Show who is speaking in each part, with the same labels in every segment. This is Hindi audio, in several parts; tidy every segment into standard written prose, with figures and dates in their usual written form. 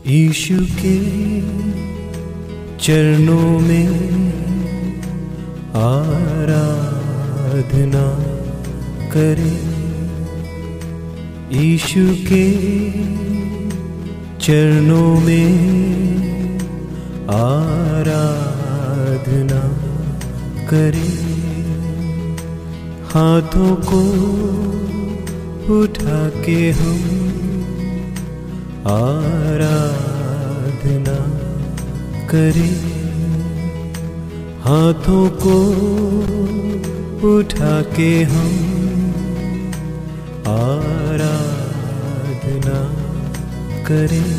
Speaker 1: यीशु के चरणों में आराधना करें। यीशु के चरणों में आराधना करें। हाथों को उठा के हम आराधना करें। हाथों को उठा के हम आराधना करें।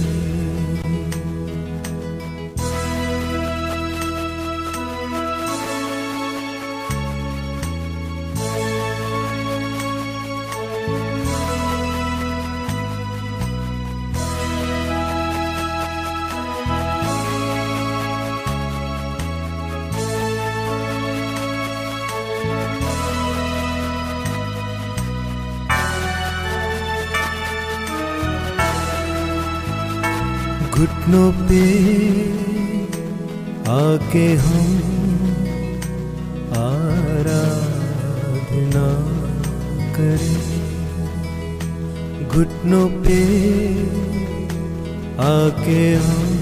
Speaker 1: घुटनों पे आके हम आराधना करें। घुटनों पे आके हम